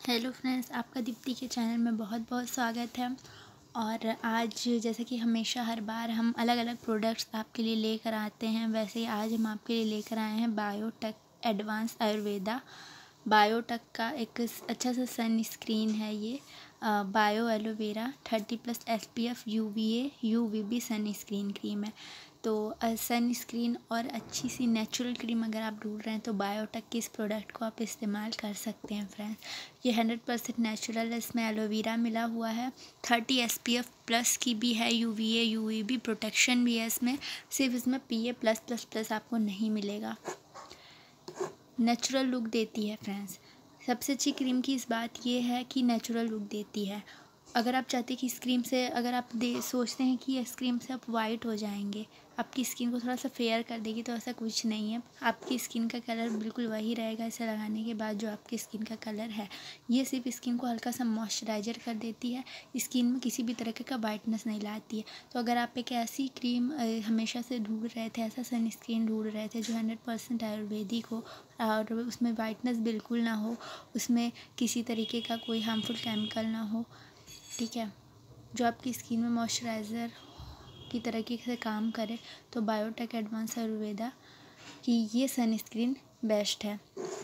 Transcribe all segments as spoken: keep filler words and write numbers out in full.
Hello friends, आपका दीप्ति के channel में बहुत बहुत स्वागत है। और आज जैसे कि हमेशा हर बार हम अलग अलग प्रोडक्ट्स आपके लिए लेकर आते हैं, वैसे ही आज हम आपके लिए लेकर आए हैं बायोटेक एडवांस आयुर्वेदा। बायोटेक का एक अच्छा सा सन स्क्रीन है ये, bio aloe vera thirty plus S P F U V A U V B sunscreen cream है। तो सन स्क्रीन और अच्छी सी नेचुरल क्रीम अगर आप ढूंढ रहे हैं तो बायोटेक के इस प्रोडक्ट को आप इस्तेमाल कर सकते हैं फ्रेंड्स। ये हंड्रेड परसेंट नेचुरल है, इसमें एलोवेरा मिला हुआ है, thirty S P F plus की भी है, U V A U V B protection भी है इसमें। सिर्फ इसमें P A plus plus plus आपको नहीं मिलेगा। नेचुरल लुक देती है फ्रेंड्स। सबसे अच्छी क्रीम की इस बात ये है कि नेचुरल लुक देती है। अगर आप चाहते हैं कि इस क्रीम से, अगर आप दे सोचते हैं कि इस क्रीम से आप वाइट हो जाएंगे, आपकी स्किन को थोड़ा सा फेयर कर देगी, तो ऐसा कुछ नहीं है। आपकी स्किन का कलर बिल्कुल वही रहेगा इसे लगाने के बाद जो आपकी स्किन का कलर है। ये सिर्फ स्किन को हल्का सा मॉइस्चराइजर कर देती है, स्किन में किसी भी तरह का वाइटनेस नहीं लाती है। तो अगर आप एक ऐसी क्रीम हमेशा से ढूंढ रहे थे, ऐसा सन स्क्रीन ढूंढ रहे थे जो हंड्रेड परसेंट आयुर्वेदिक हो और उसमें वाइटनेस बिल्कुल ना हो, उसमें किसी तरीके का कोई हार्मफुल केमिकल ना हो, ठीक है, जो आपकी स्किन में मॉइस्चराइज़र की तरीके से काम करे, तो बायोटेक एडवांस आयुर्वेदा की ये सन स्क्रीन बेस्ट है।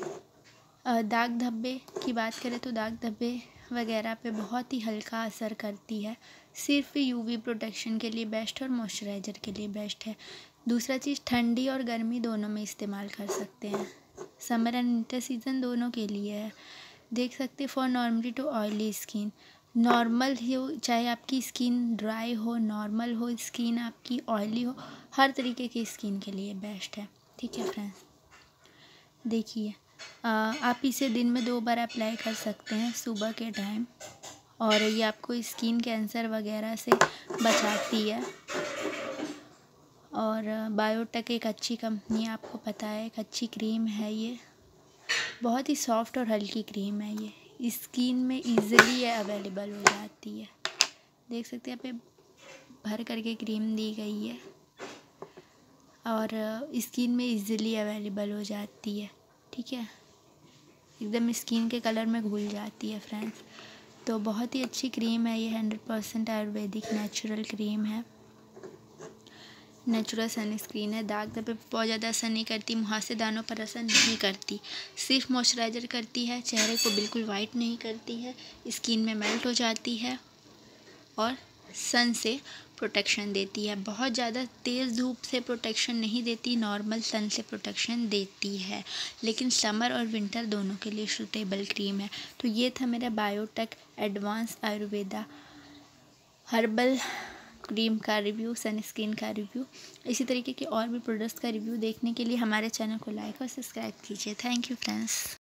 दाग धब्बे की बात करें तो दाग धब्बे वगैरह पे बहुत ही हल्का असर करती है, सिर्फ यूवी प्रोटेक्शन के लिए बेस्ट है और मॉइस्चराइज़र के लिए बेस्ट है। दूसरा चीज़, ठंडी और गर्मी दोनों में इस्तेमाल कर सकते हैं, समर एंड विंटर सीज़न दोनों के लिए है। देख सकते for normally to oily skin, normal हो चाहे आपकी स्किन ड्राई हो, नॉर्मल हो स्किन आपकी ऑयली हो, हर तरीके की स्किन के लिए बेस्ट है, ठीक है फ्रेंड्स। देखिए, आप इसे दिन में दो बार अप्लाई कर सकते हैं, सुबह के टाइम, और ये आपको स्किन कैंसर वगैरह से बचाती है। और बायोटेक एक अच्छी कंपनी, आपको पता है, एक अच्छी क्रीम है ये, बहुत ही सॉफ्ट और हल्की क्रीम है ये, स्किन में इजीली अवेलेबल हो जाती है। देख सकते हैं, यहाँ पे भर करके क्रीम दी गई है और स्किन में इजीली अवेलेबल हो जाती है, ठीक है, एकदम स्किन के कलर में घुल जाती है फ्रेंड्स। तो बहुत ही अच्छी क्रीम है ये, hundred percent ayurvedic natural cream है, नेचुरल सन स्क्रीन है। दाग धब्बे पे बहुत ज़्यादा असर नहीं करती, मुहासे दानों पर असर नहीं करती, सिर्फ मॉइस्चराइज़र करती है, चेहरे को बिल्कुल वाइट नहीं करती है, स्किन में मेल्ट हो जाती है और सन से प्रोटेक्शन देती है। बहुत ज़्यादा तेज़ धूप से प्रोटेक्शन नहीं देती, नॉर्मल सन से प्रोटेक्शन देती है, लेकिन समर और विंटर दोनों के लिए सूटेबल क्रीम है। तो ये था मेरा Biotique advance Ayurveda herbal cream का रिव्यू, सन स्क्रीन का रिव्यू। इसी तरीके के और भी प्रोडक्ट्स का रिव्यू देखने के लिए हमारे चैनल को लाइक और सब्सक्राइब कीजिए। Thank you friends.